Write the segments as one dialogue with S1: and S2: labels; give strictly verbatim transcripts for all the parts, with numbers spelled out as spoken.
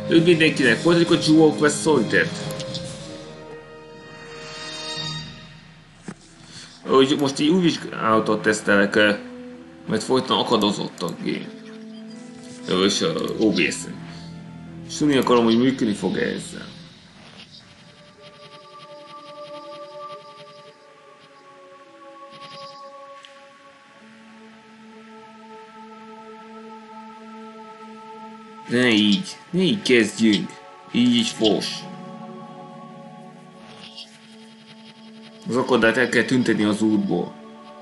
S1: Üdv mindenkinek, folytatjuk a Jewel Quest Solitaire-t. Úgy most így új vizsgálatot tesztelek, mert folyton akadozott a game. És a o bé es-en. És tudni akarom, hogy működni fog -e ezzel. De ne így, ne így kezdjünk. Így is fos. Az akadályt el kell tüntetni az útból.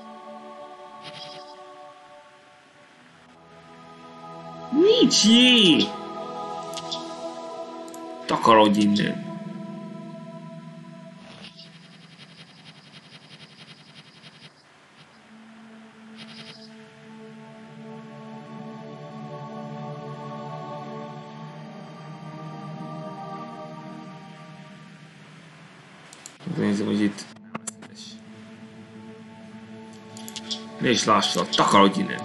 S1: Nincs jé! Takarodj innen! Nézem, hogy itt ne is lássalak, takarodj innen!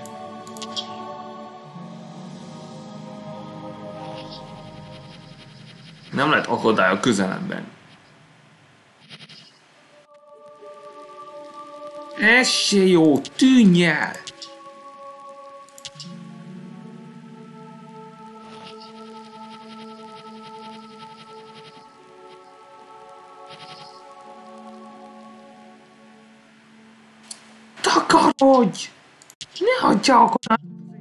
S1: Nem lehet akadály a közelemben. Ez se jó, tűnj el! Takarodj! Ne hagyja akadály!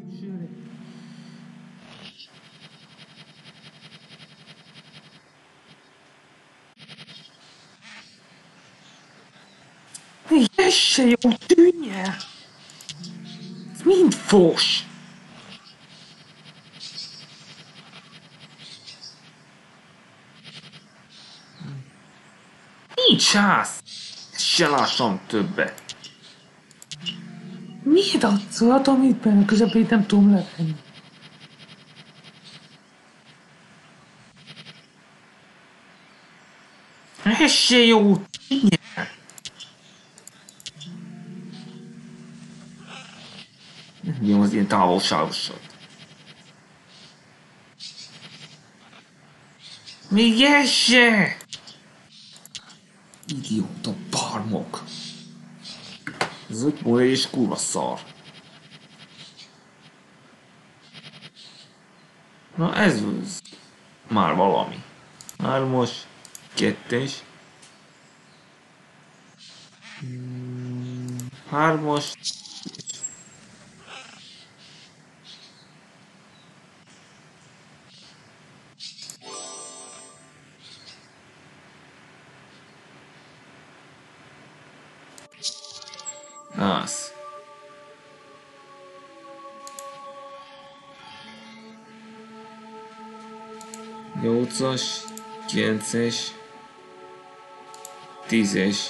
S1: Ez se jó, tűnj el! Ez mind fos! Nincs ház! Ezt se lássam többet! Miért adsz olyat, amit benne a közepét nem tudom levenni? Ez se jó, tűnj el! Nem az ilyen távolságosat. Még ez se! Idióta barmok! Ez öt mója és kurva szar. Na ez az. Már valami. Hármas, kettes. Hármas. Az. Nyolcas, kilences, tízes.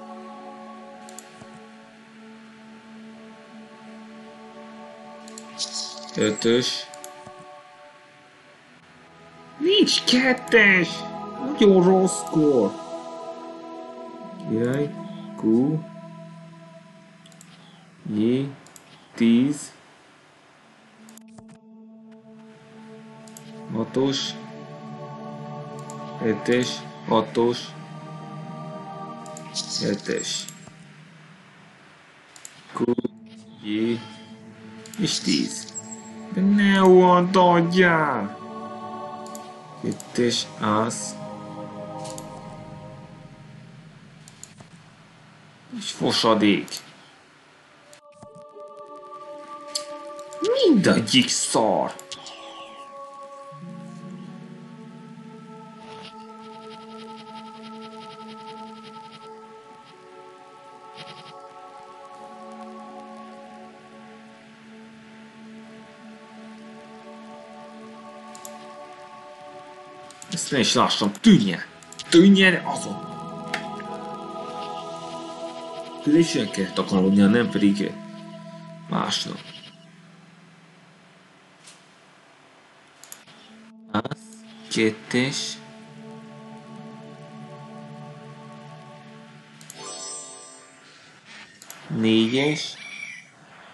S1: Ötös. Nincs kettes! Nagyon rossz kor. Király, Q. J, tíz, hatos, hetes, hatos, hetes, Q, J, és tíz. De ne old adjál! Kettes, az, és fosadék. Mindegyik szar! Ezt ne is lássam, tűnj el! Tűnj el azon! Tűnésen kell takarodnia, nem pedig másnak. Az, kettes, négyes,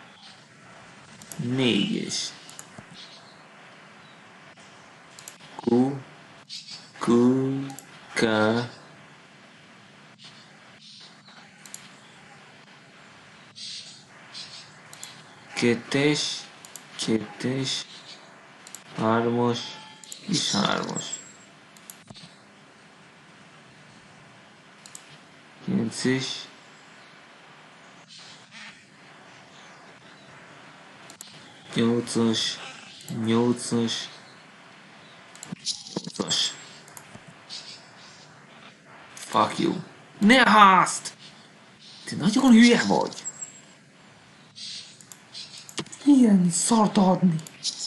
S1: négyes, Q, Q, Q, K, kettes, kettes, hármas, és hármas. Kilences, nyolcas, nyolcas, nyolcas. Fuck you. Ne házd! Te nagyon hülye vagy. Ilyen szart adni.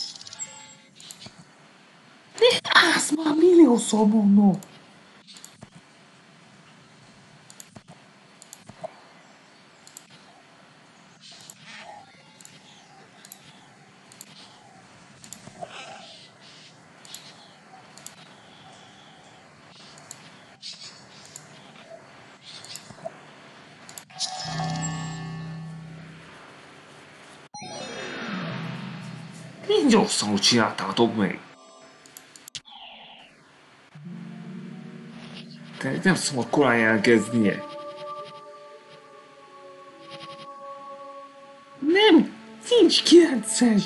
S1: Ne házd már milliószor mondom. Én gyorsan, hogy csináltátok meg. Te nem szabad korán elkezdnie. Nem, nincs kilences.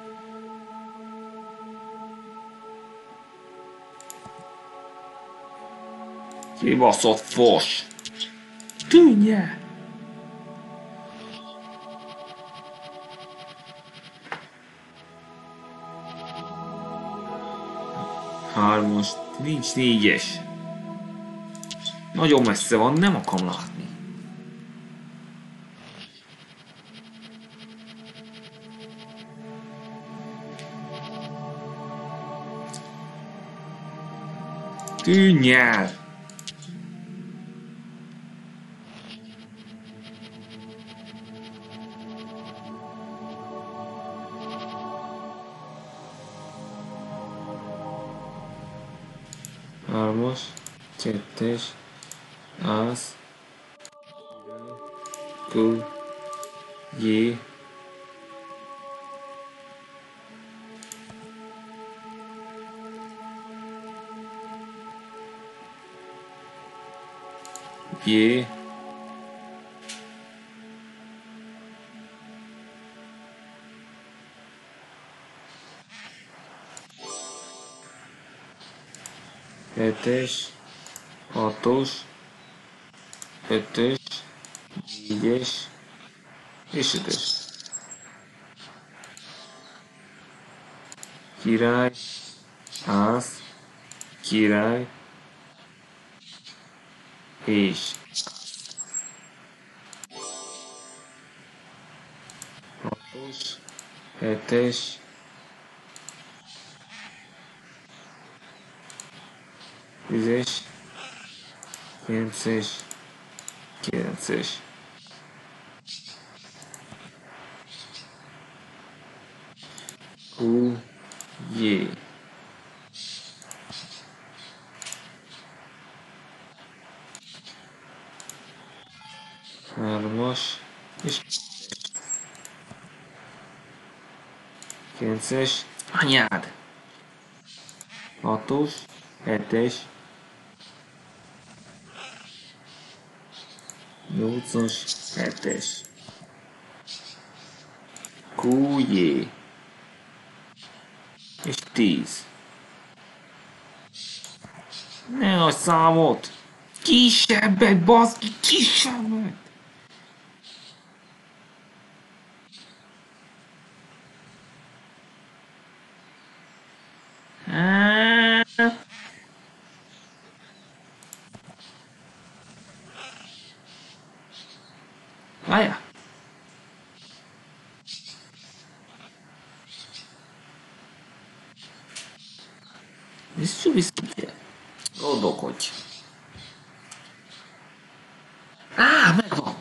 S1: Kibaszott fos. Tűnj el. Hármas, nincs négyes. Nagyon messze van, nem akarom látni. Tűnj el! Hármas, kettes, az, Q, J, J, hetes, hatos, ötös, négyes, és ötös. Király, ász, király, és hatos, hetes, tízes, kilences, kilences. Q, J. Hármas, és kilences, anyád! Hatos, hetes, nyolcas, hetes. Q, J. És tíz. Ne a számot! Kisebbet, baszki, kisebbet! Várjál! Vissza, vissza, gondolkodj! Á, megvan!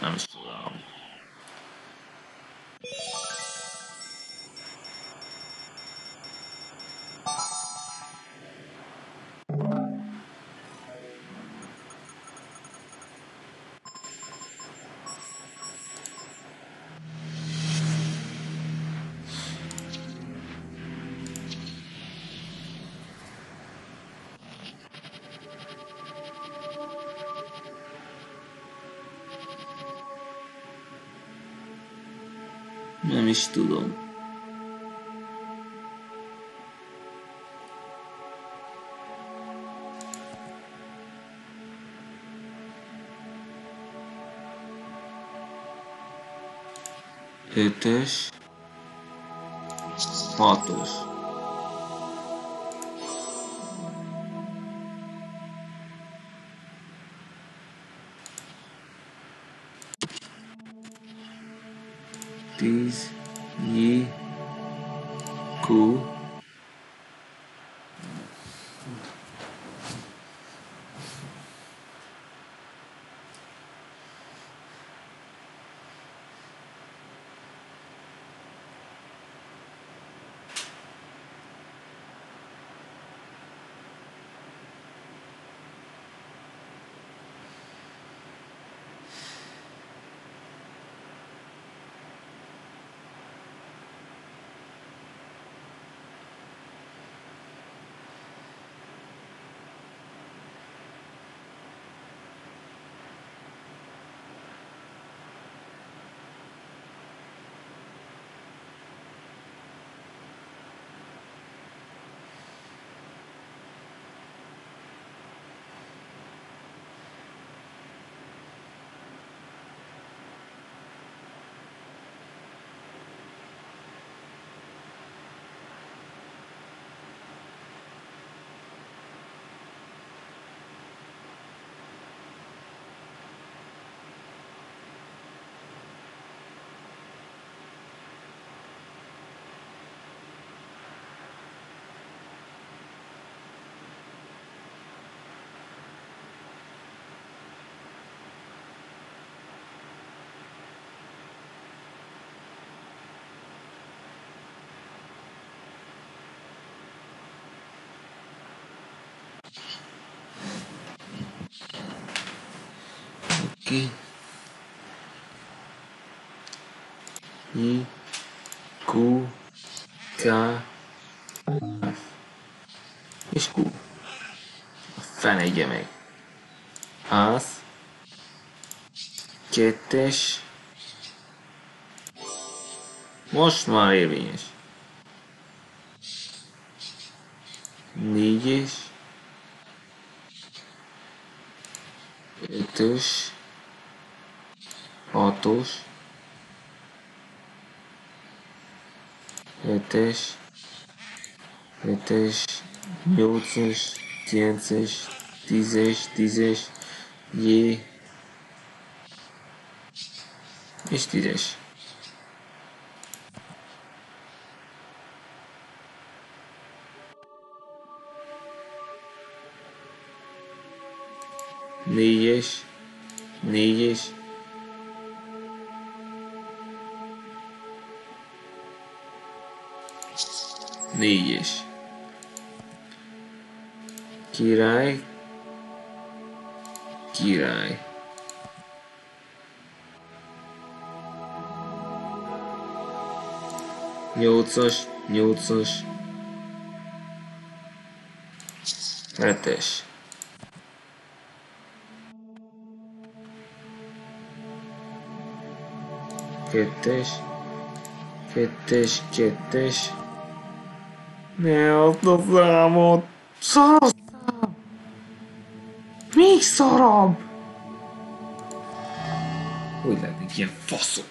S1: Nem is tudom. Nem is tudom. Ötös, hatos. Tíz, J, Q. Oké. I, Q, K, F. És Q. A fenegye meg. Az. Kettes. Most már érvényes. Négyes. Ötös. Hatos. Hetes. Hetes. Nyolcas. Kilences. Tízes. Tízes. J. És tízes. Négyes. Négyes. Négyes. Király. Király. Nyolcas. Nyolcas. Hetes. Kettes. Kettes. Kettes. Ne azt a számot! Szaraszám! Még szarabb! Hogy lehetnek ilyen faszok?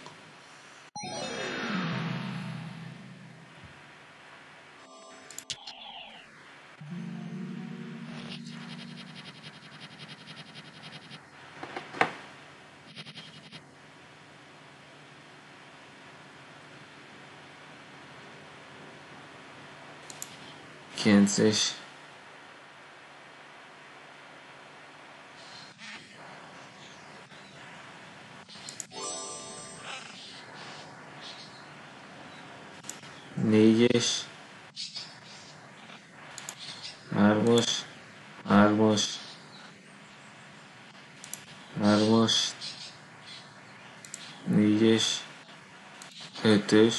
S1: Kilences. négyes, hármas, hármas, hármas, négyes, ötös,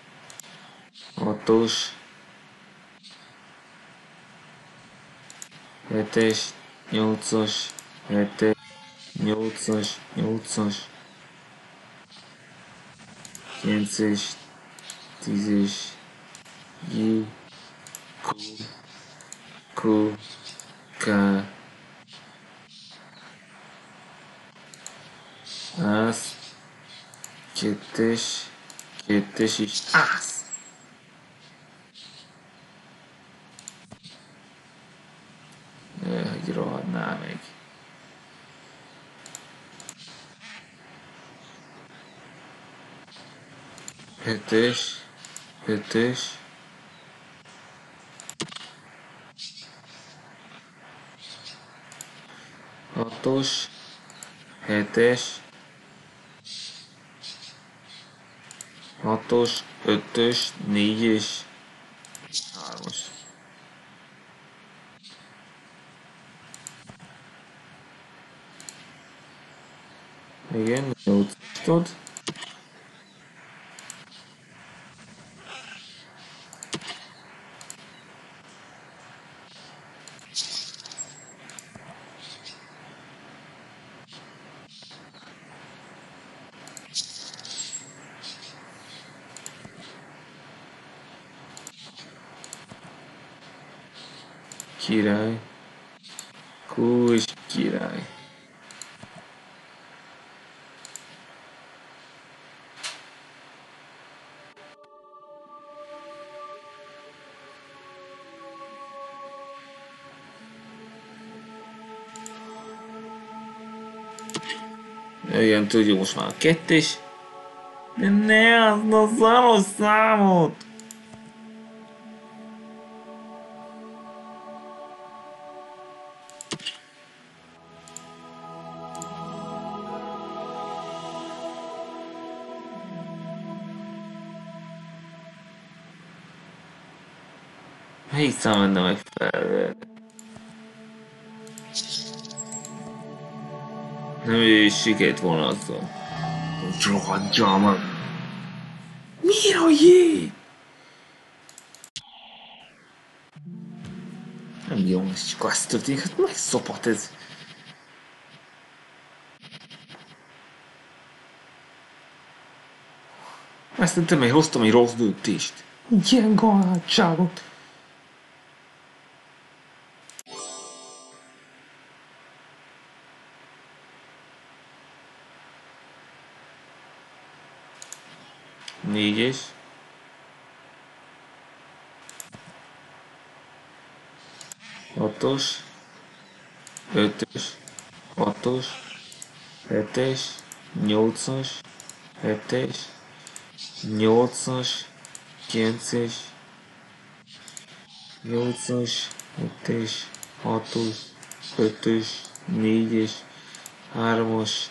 S1: hatos, hetes, nyolcas, hetes, nyolcas, nyolcas, kilences, tízes, J, Q, Q, K, ász, kettes, kettes és ász. Hogy rohadnál meg. Ötös, ötös, hatos, hetes, hatos, ötös, négyes, hármas. Igen, nyolcad. Király, Kó és király. Igen, tudjuk most már a kettes. De ne azt a szaros számot! Melyik szám lenne megfelelő? Nem is sikerült volna azzal. Hogy rohadjál meg! Miért a jé? Nem jó, ez csak azt történik, hát megszopat ez. Azt nem tudom, hogy hoztam egy rossz döntést. Ilyen galátságot. Négyes. Hatos. Ötös. Hatos. Hetes. Nyolcas. Hetes. Nyolcas. Kilences. Nyolcas. Hetes. Hatos. Ötös. Négyes. Hármas.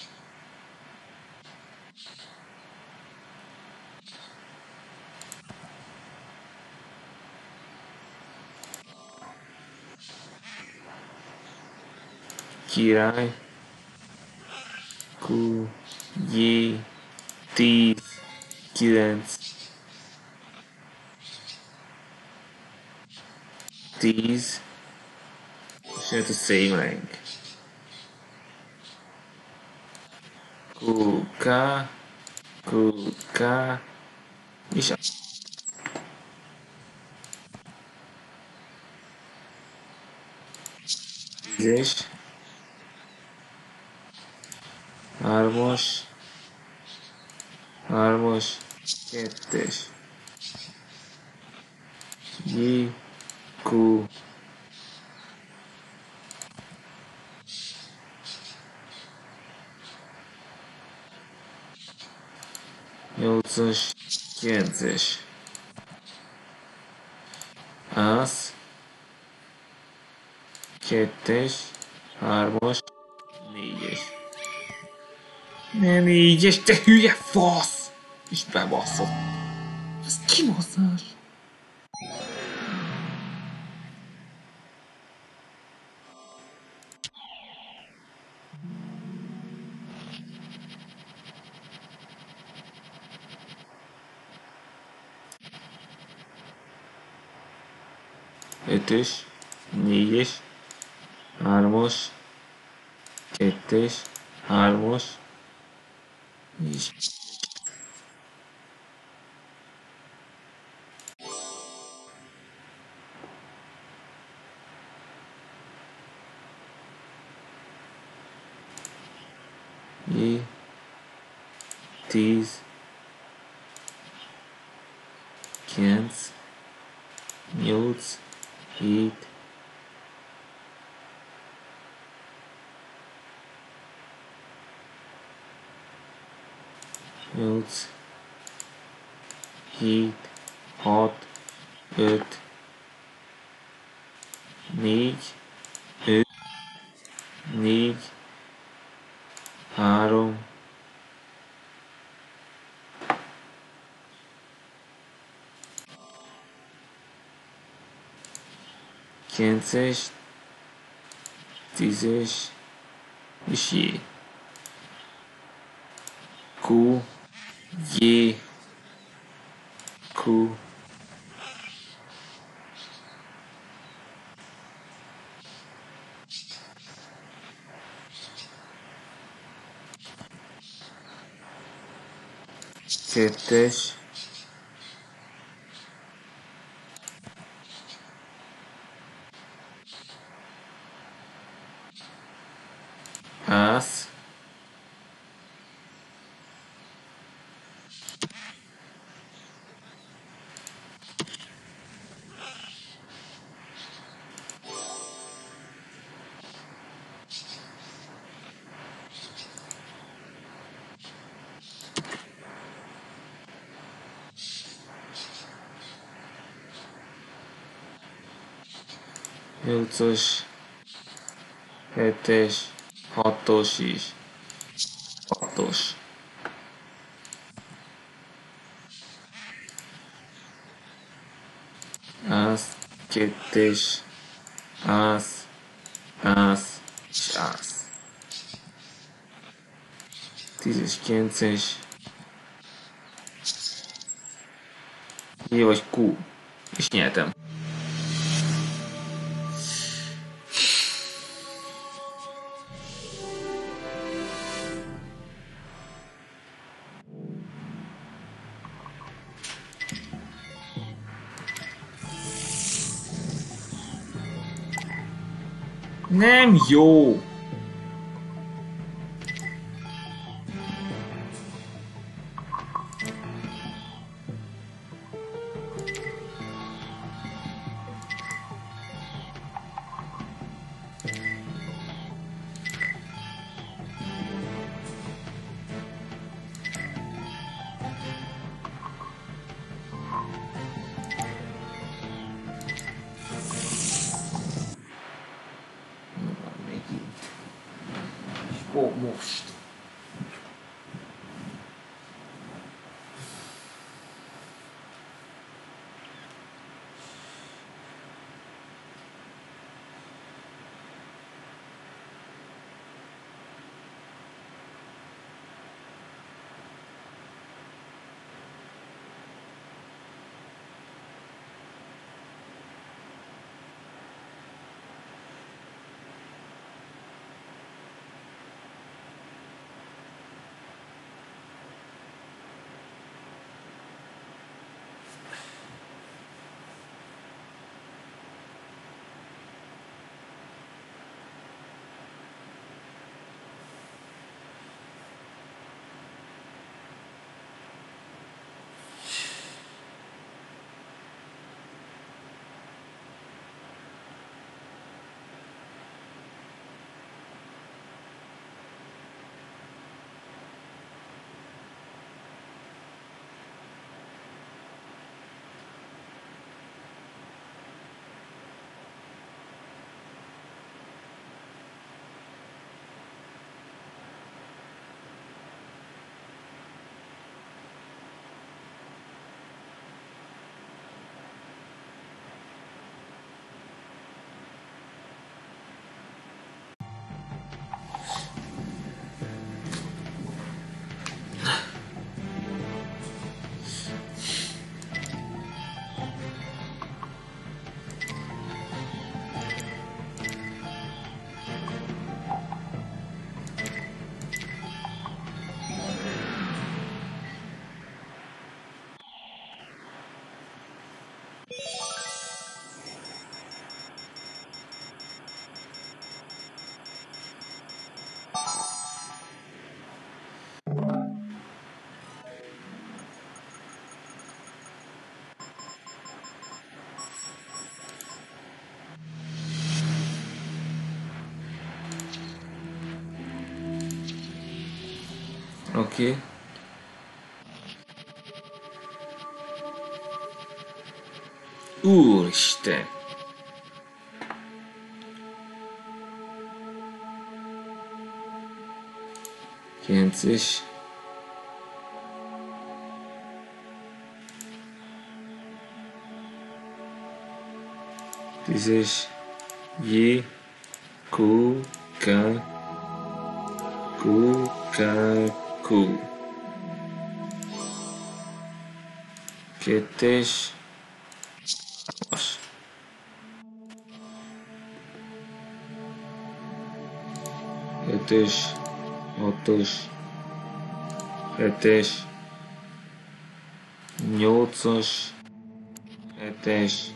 S1: Király, Q, J, tíz, kilenc, tíz, és jött a same rank. Q, K, Q, K, és a tízes, hármas, hármas, kettes, J, Q, nyolcas, kilences, ász, kettes, hármas, négyes. Nem négyes, te hülye fasz! És bebaszott. Ez Kimasszás. Ötös, négyes, hármas, kettes, hármas, és J, tíz, kilenc, nyolc, hét, nyolc, hét, hat, öt, négy, öt, négy, három, kilences, tízes, és J. Q, J, Q, kettes, ház, nyolcas, hetes, hatos és hatos. Ász, kettes, ász, ász és ász. Tízes, kilences, J vagy Q, és nyertem. Nem jó! Megint. Oké. Okay. Úristen! kilences. tízes. J. Q. K. Q. K. Q. Kettes. Hármas. Ötös. Hatos. Hetes. Nyolcas. Hetes.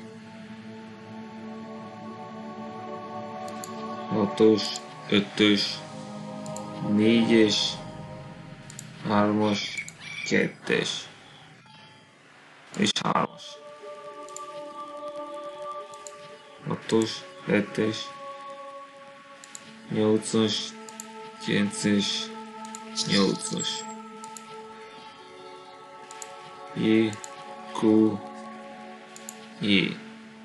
S1: Hatos. Ötös. Négyes. Hármas. Kettes. És hármas. Hatos. Hetes. Nyolcas. Kilences. Nyolcas. J. Q. J.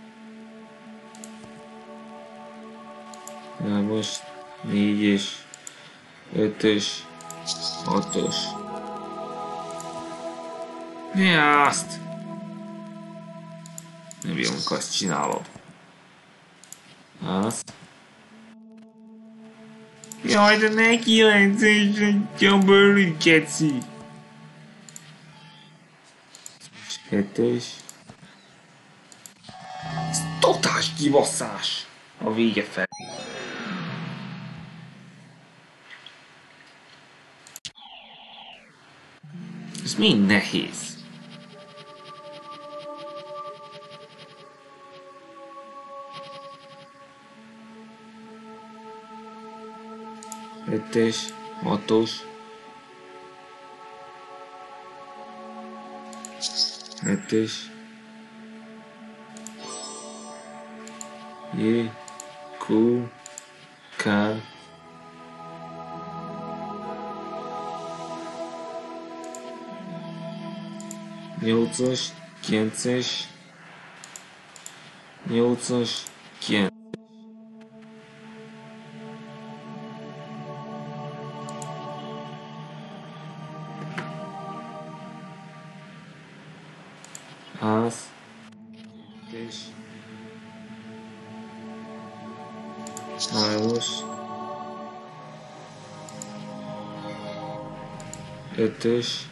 S1: Hármas. Négyes. Ötös. Hatos. Mi azt? Nem bírom, azt csinálod. Azt. Jaj, de ne kilences, a bőrű geci. Hetes. Ez totás kibasszás a vége fel. Ez mind nehéz. Hetes, hatos. Hetes. J. Q. K. Nyolcas, kilences. Nyolcas, kilences. Az. Hetes. Hármas. Ötös.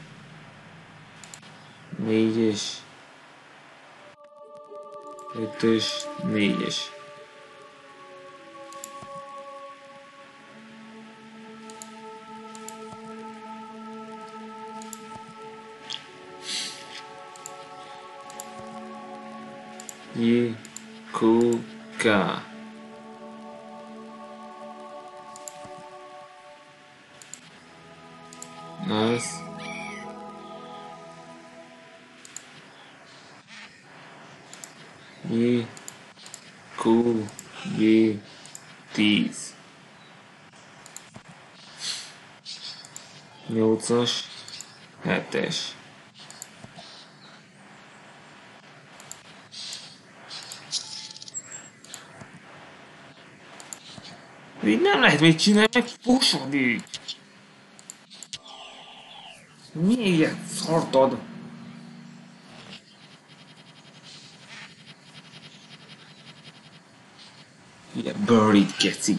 S1: Négyes. Ötös. Négyes. J. Q. K. Az. J. Q. J. tíz. Nyolcas. Hetes. Így nem lehet mit csinálni, meg fusod így. Miért ilyet szartad? Ilyen buried geci.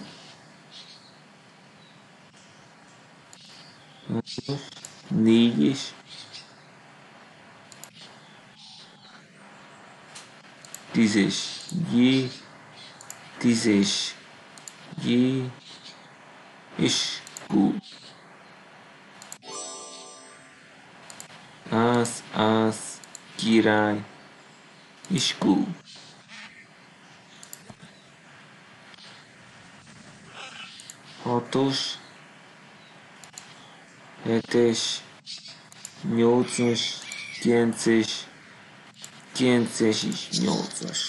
S1: Négyes. Tízes. J. Tízes. J. És Q. Ász, ász, király. És Q. Hatos. Hetes. Nyolcas. Kilences. Kilences és nyolcas.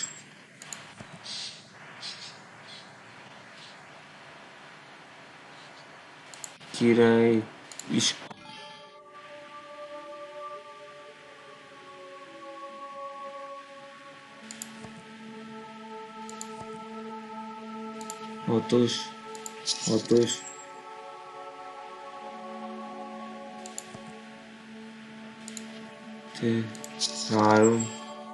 S1: Király és hatos, hatos, te, három,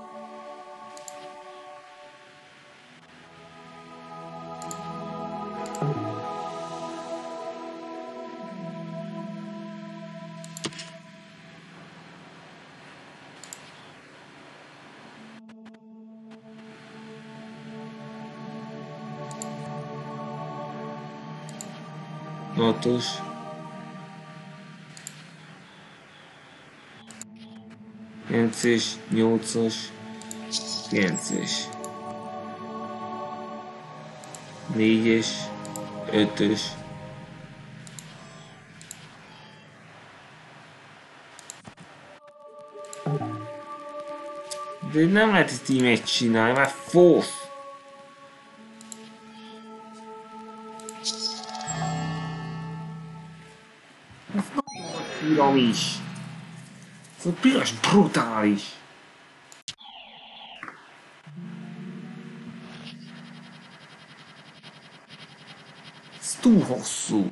S1: hatos, kilences, nyolcas, kilences, négyes, ötös, de nem lehet ezt így megcsinálni, már fosz! Ez nagyon nagy piramis! Ez a piros brutális! Ez túl hosszú!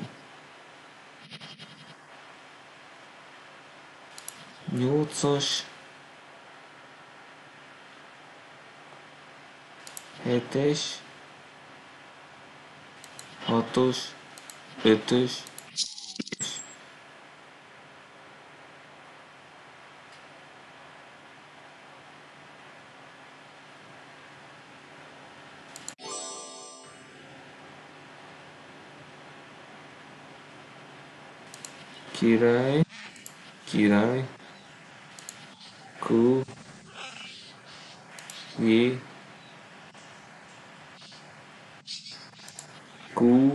S1: Nyolcas, hetes, hatos, ötös, király, király, Q, J, Q,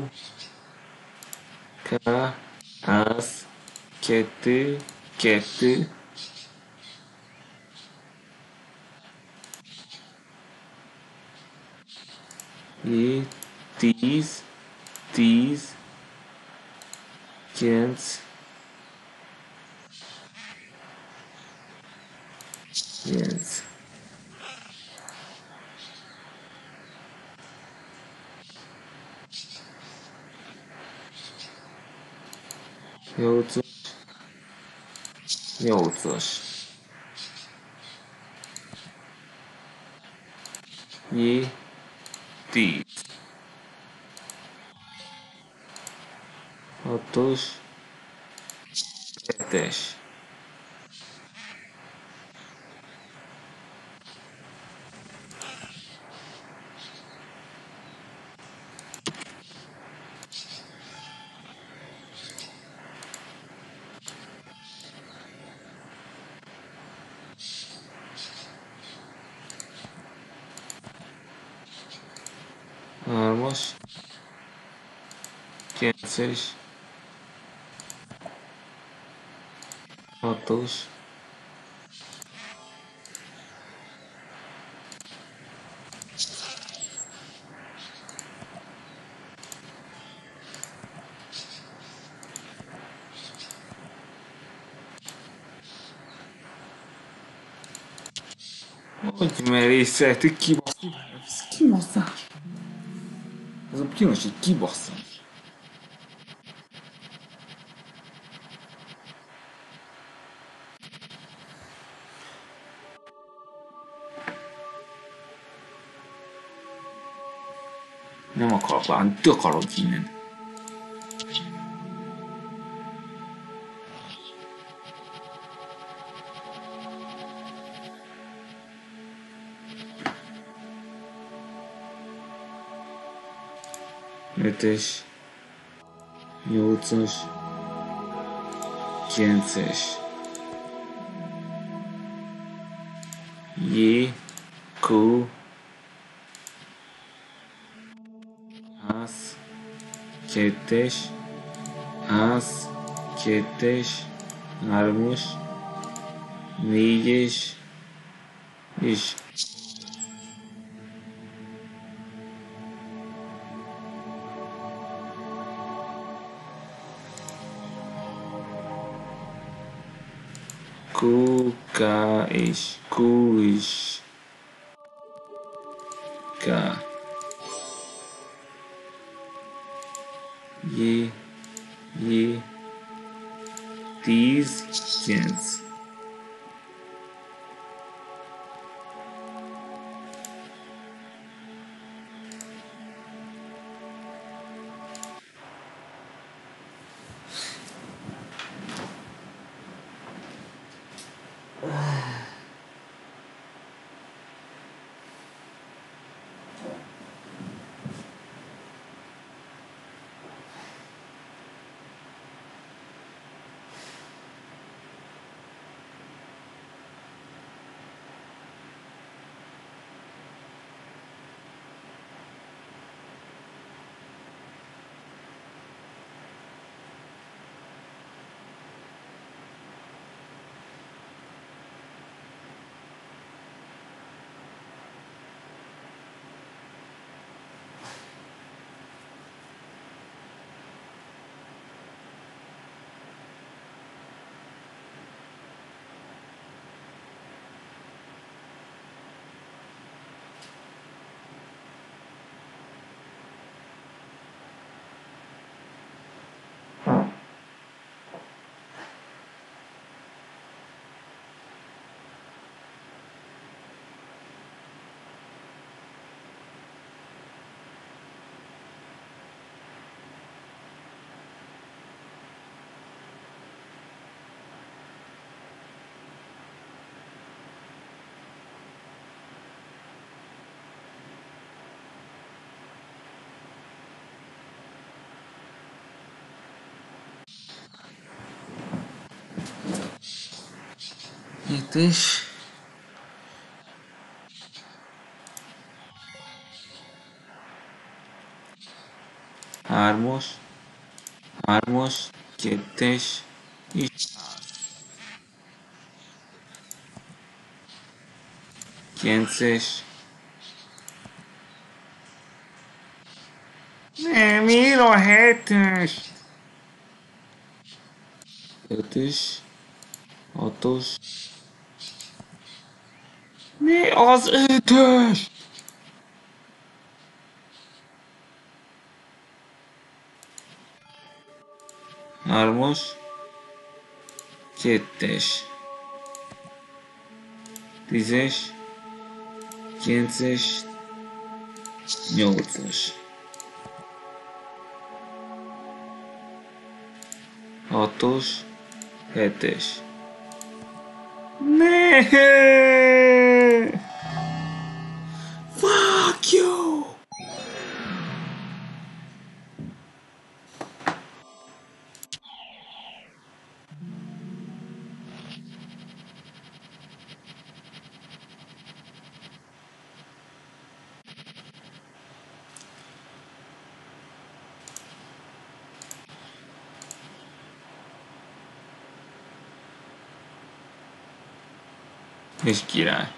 S1: K, az, kettő, kettő, J, tíz, tíz, kilenc, kilenc. Nyolcas, nyolcas, J, tíz, hatos, hetes, hármas, kilences, hatos, hogy merészeltük kibaszni? Ez kibasszás! Ez a piros egy kibasszás! Nem akarok látni, tök akarod innen. ötös, nyolcas, kilences, J, Q, az, kettes, az, kettes, hármas, négyes, és Q, K és Q és K. J, J, tíz, kilenc. Hetes. Hármas. Hármas. Kettes. És kilences. Nem, miért a hetes? Ötös. Hatos. Mi az ötös? Hármas. Kettes. Tízes. Kilences. Nyolcas. Hatos. Hetes. Ne! Fuck you! És király.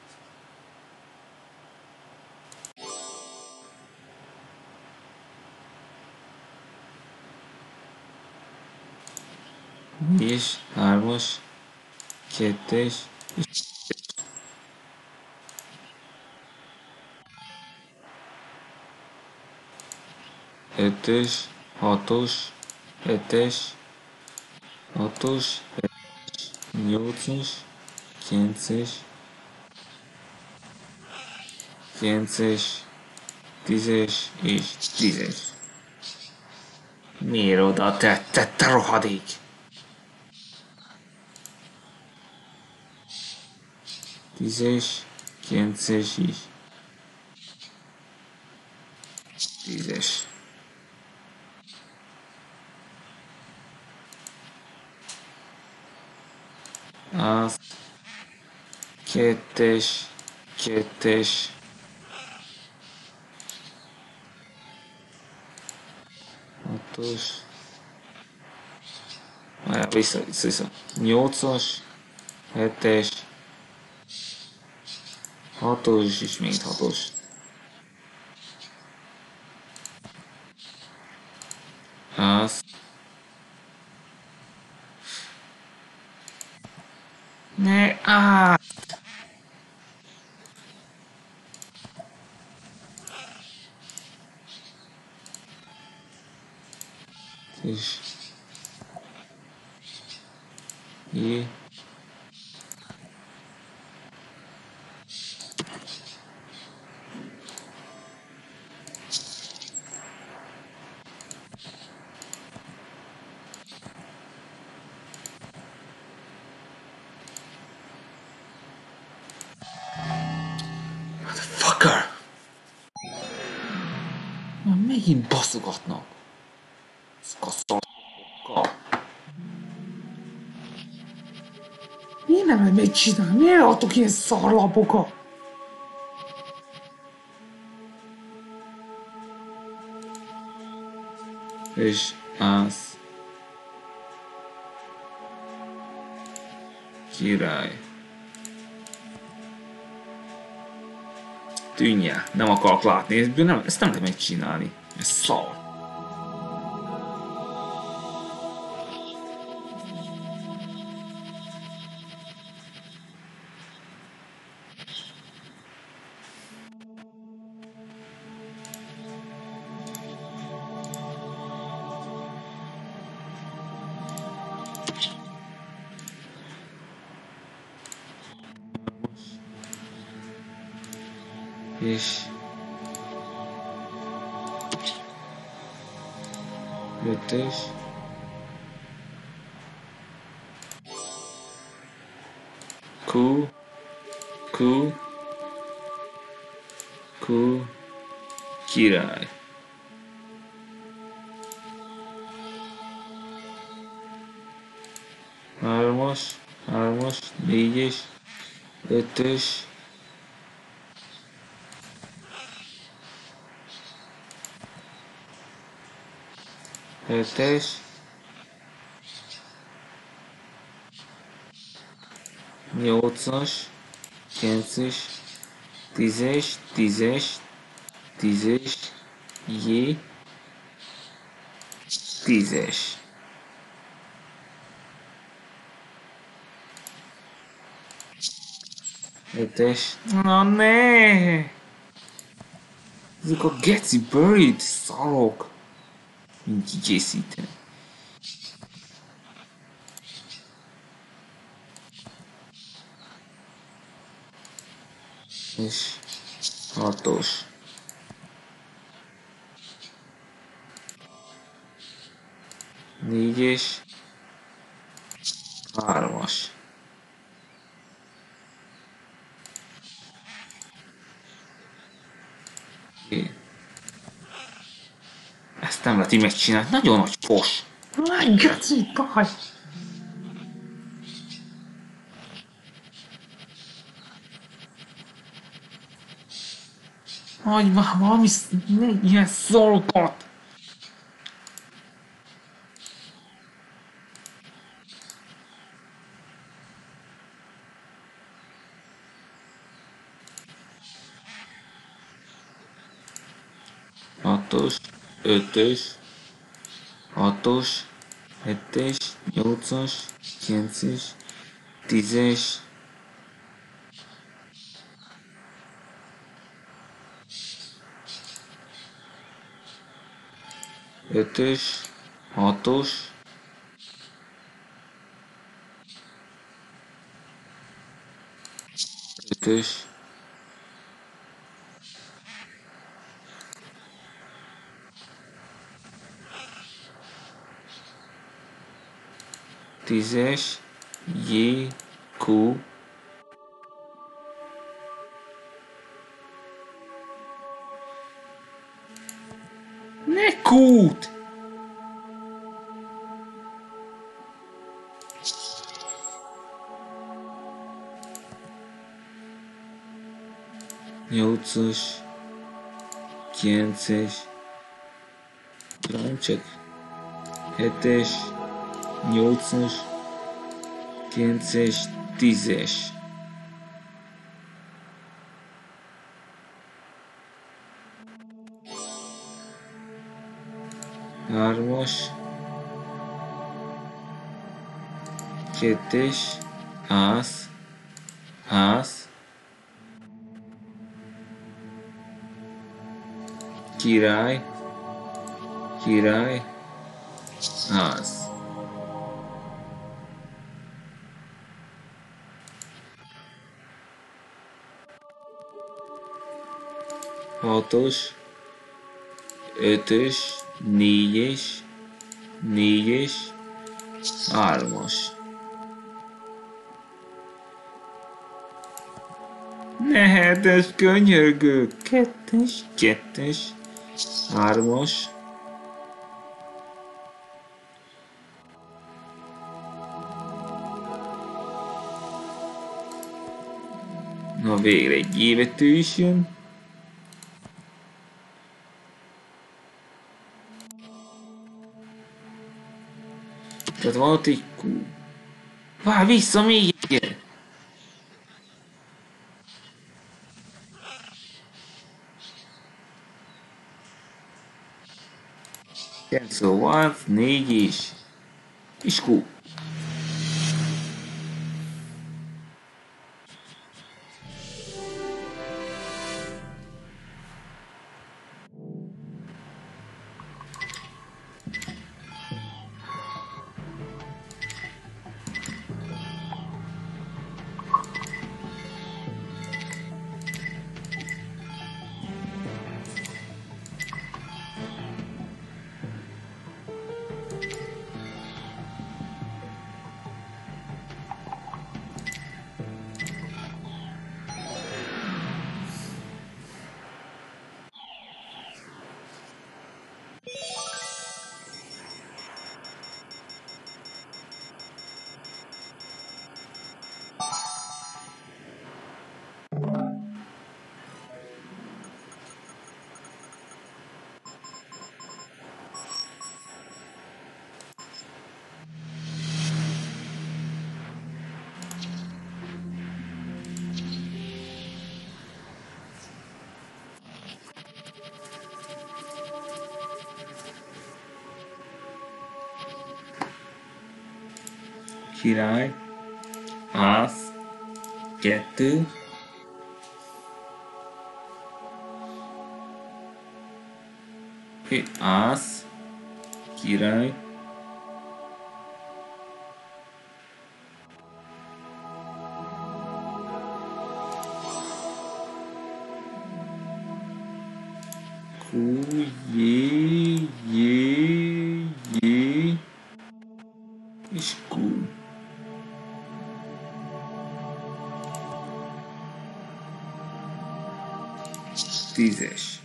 S1: És hármas, kettes, ötös, hatos, hetes, hatos, hetes, nyolcas, kilences, kilences, tízes és tízes. Miért oda tetted, te rohadék? Tízes, kilences is. Tízes. Az kettes, kettes, hatos, várjál, vissza, vissza, vissza. Nyolcas, hetes, hatos és még hatos. Az. Ne, á! Megint baszogatnak. Szkaszalka.
S2: Miért nem lehet megcsinálni? Miért adtok ilyen szarlapokat?
S1: És az. Király. Tűnj el, nem akarok látni, ezt nem, ezt nem lehet megcsinálni. Ez szar. És ötös Q Q Q király. Hármas, hármas, négyes, ötös, hetes, nyolcas, kilences, tízes, tízes, tízes, J, tízes. Ötös. Na ne! Ezek a geci buried szarok. Mint kikészíteni. És hatos. Négyes. Hármas. É. Ezt nem lehet így megcsinálni. Nagyon nagy fos.
S2: Nagy geci baj! Hagyj már valami ilyen szorokat!
S1: Hatos, ötös, hatos, hetes, nyolcas, kilences, tízes, ötös, hatos, ötös, tízes, J, Q, ne Q-t! Nyolcas, kilences, nem csak hetes, nyolcas, kilences, tízes. Hármas, kettes, az, az, király, király, az. Hatos, ötös, négyes, négyes, hármas. Ne hetes, könyörgő, kettes, kettes, hármas, na végre egy G betű is jön. Tehát van ott egy Q. Várj, vissza még egyet! Cancel one, négy és... és Q. Király, ász, kettő, ász, király, Q, J, J, J, és Q. Tízes.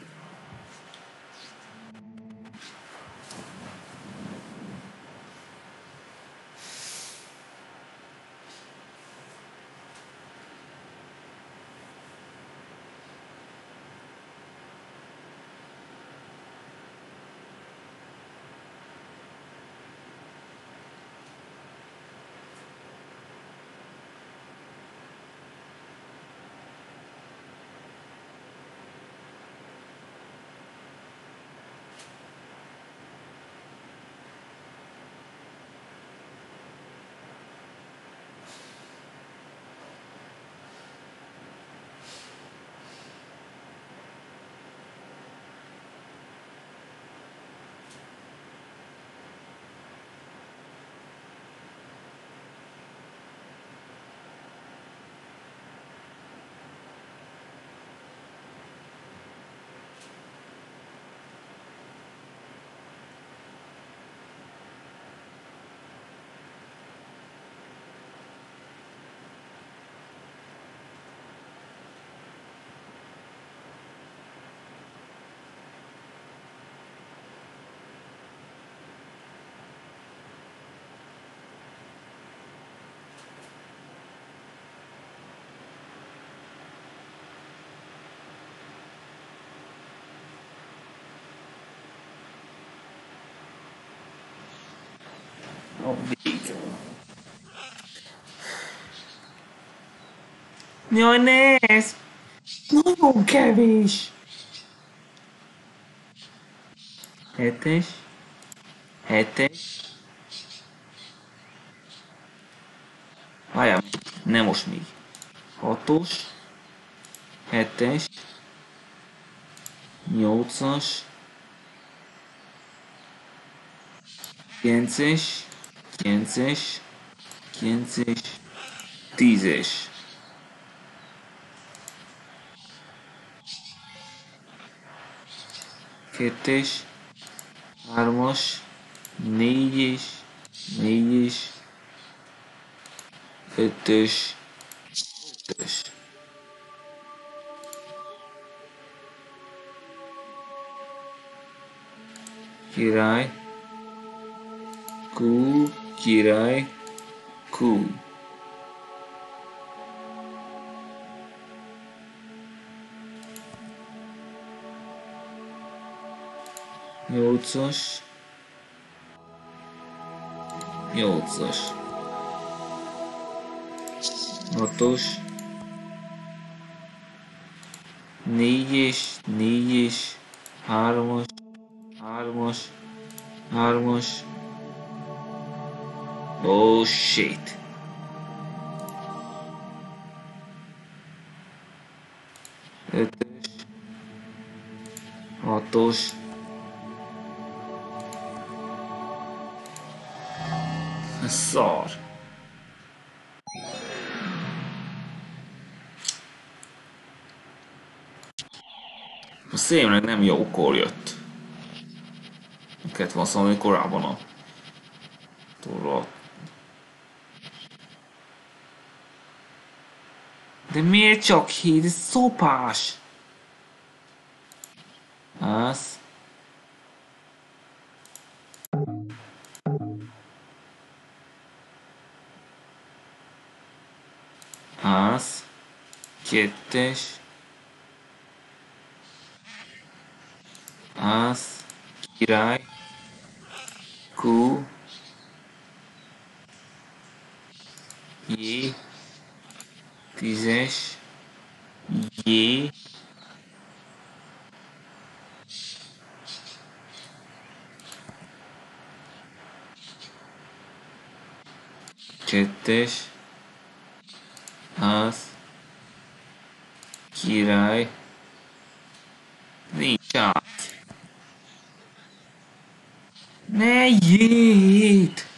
S1: A vége. Jaj, ne ez!
S2: Nagyon kevés.
S1: Hetes. Hetes. Várjál, nem most még. Hatos. Hetes. Nyolcas. Kilences. Kilences. Kilences. Tízes. Kettes. Hármas. Négyes. Négyes. Ötös. Ötös. király, Q, király, Q. Nyolcas, nyolcas, hatos, négyes, négyes, hármas, hármas, hármas. Oh shit! Ötös, hatos, szar. A szémnek nem jókor jött. Kellett volna szólni korábban a torról. De miért csak hét? Ez szopás! Az. Az. Kettes. Az. Király. Q. J. Tízes. J. Kettes. Az. Király. Nincs át. Ne jét!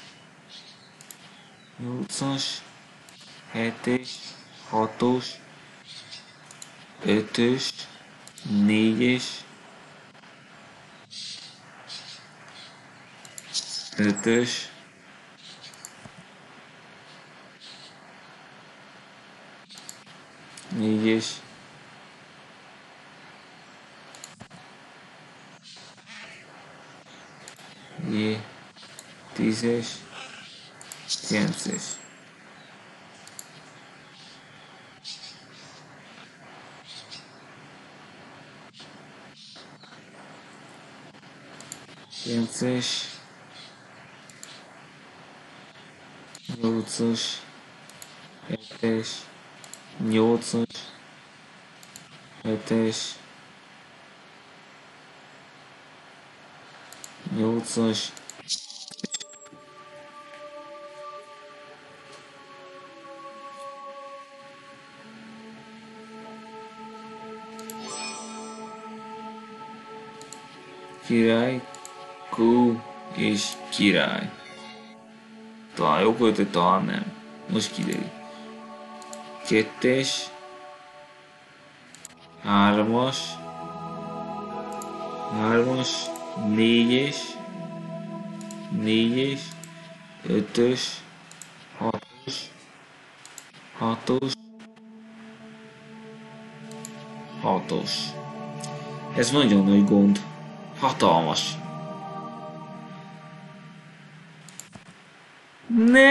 S1: Nyolcas. Hetes. Hatos. Ötös. Négyes. Ötös. Négyes. J. Tízes. Kilences. Kilences. Nyolcas. Hetes. Nyolcas. Hetes. Nyolcas. Király, Q és király. Talán jó költött, talán nem. Most kiderül. Kettes. Hármas. Hármas. Négyes. Négyes. Ötös. Hatos. Hatos. Hatos. Ez nagyon nagy gond. Hatalmas. Ne!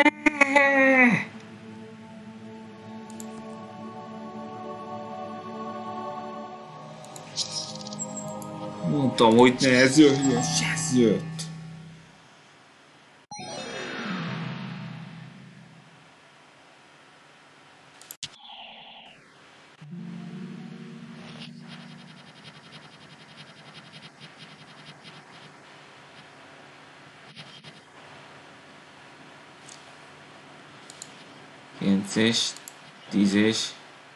S1: Mondtam, hogy ne, ez jöjjön, ez jött. Kilences, tízes.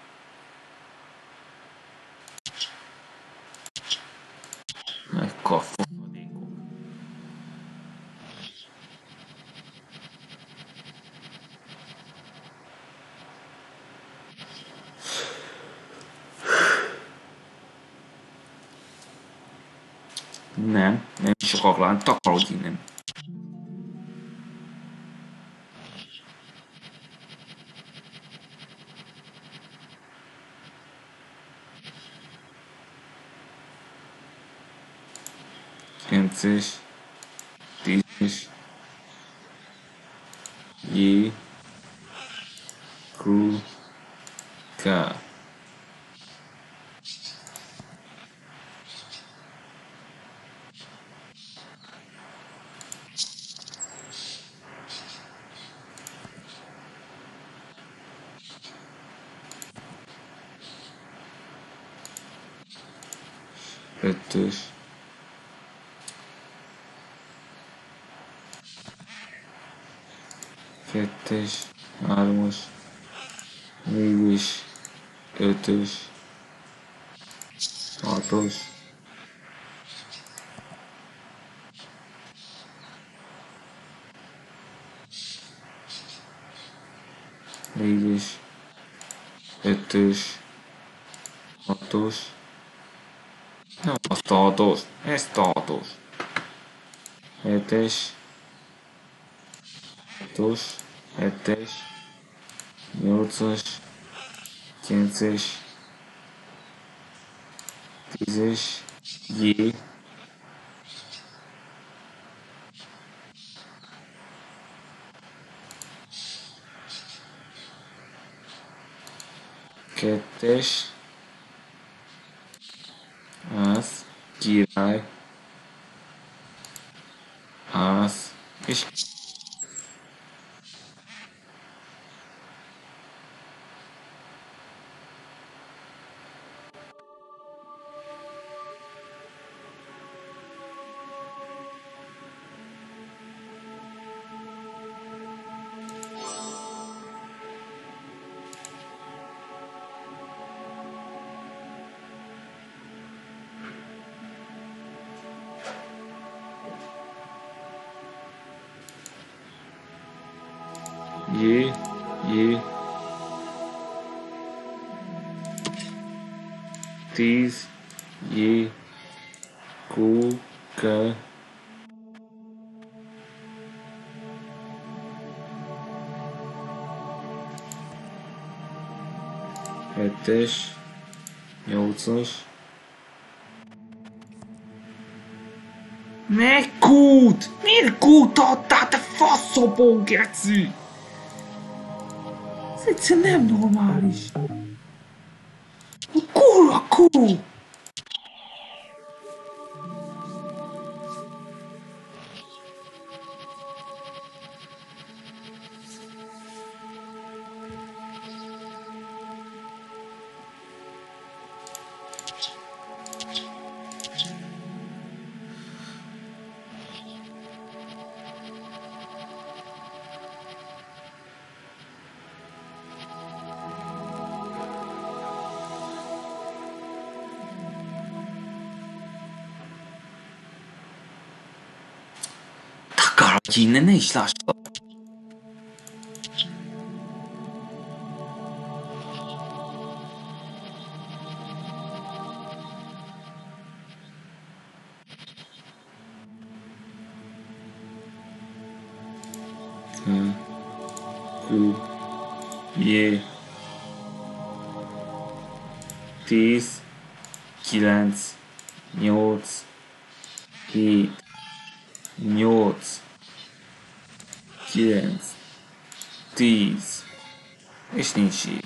S1: Meg kaffadékok. Nem, nem sokak lán, takarodj innen. Kilences, és J, Q, K. Ötös, kettes, hármas, négyes, ötös, hatos, négyes, ötös, hatos, nem azt a hatos, ezt a hatos, hetes, hatos, hetes, nyolcas, kilences, tízes, J, kettes, ász, király, ász, és J, J, tíz, J, Q, K, hetes, nyolcas,
S2: Ne kút! Miért kút adtál, te faszopó geci? Ez egyszerűen nem normális. Kurva kút!
S1: Takarodj innen, ne is lássad! Q, Q, J, tíz, kilenc, nyolc, hét, nyolc, kilenc, tíz, és nincs így.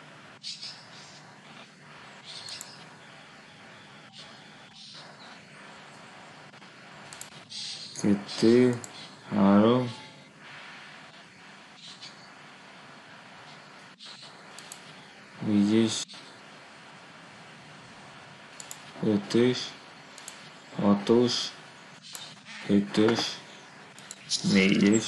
S1: Kettő, három, négyes, ötös, hatos, ötös, négyes,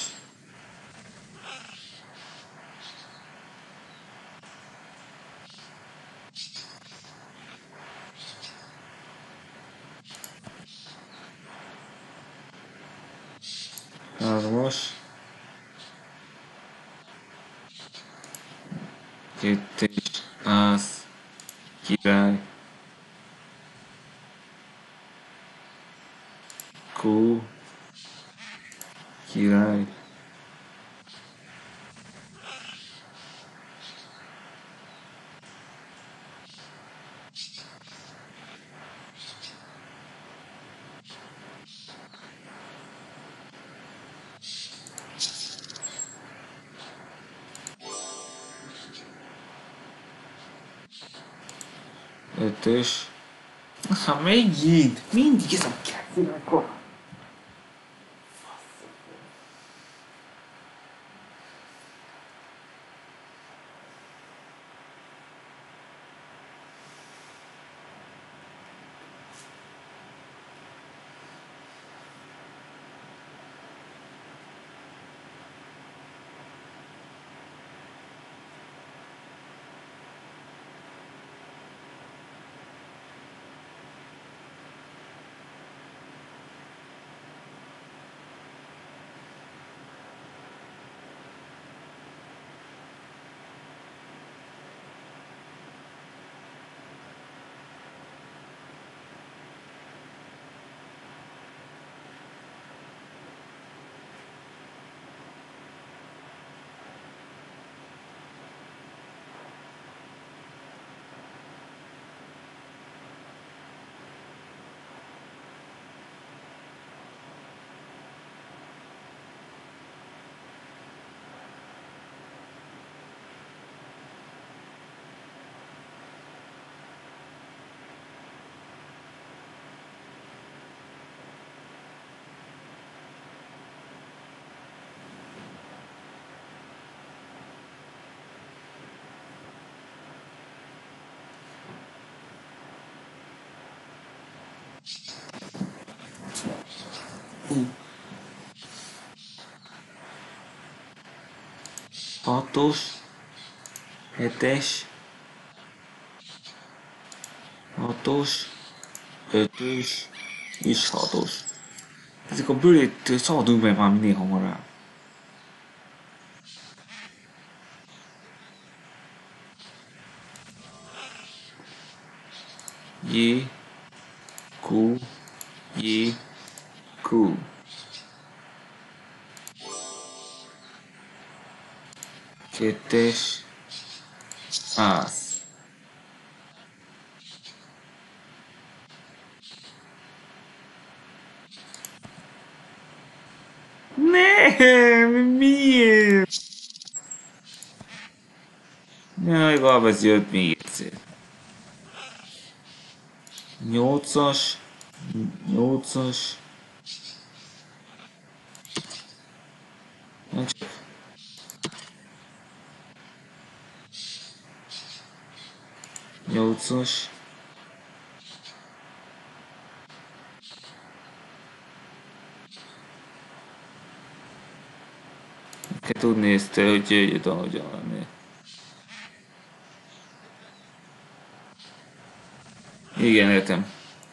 S1: hármas, kettes, ász, király, Q, király, ötös. Ha megint! Mindig ez a kettő. Hatos, hetes, hatos, ötös és hatos. Ezek a bőrét szabadulj meg már minél hamarabb. J, Q, J, Q. Kettes, ász. Nem, miért? Jaj, Galvez jött még egyszer. Nyolcas, nyolcas. Nyolcas. Kell tudni ezt, hogy jöjjön, ahogyan lenni. Igen, értem.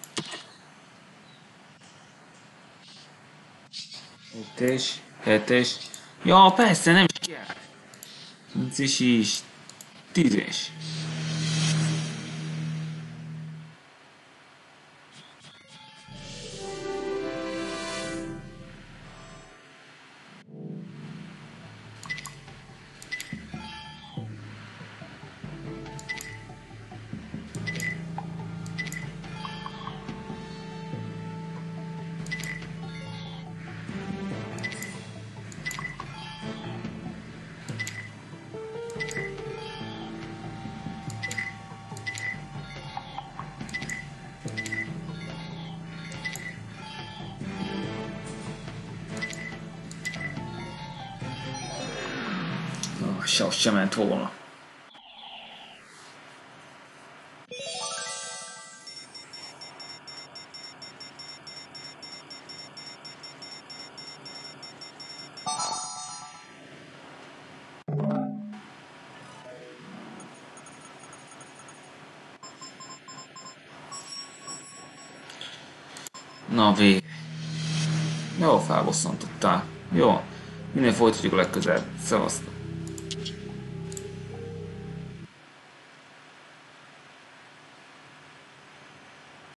S1: Hetes, hetes. Ja, persze, nem is kell. Nyolcas is. Tízes. Se, az sem ment volna. Na végre. Jó, felbosszantottál. Jó, minél folytatjuk legközelebb. Szevasztok.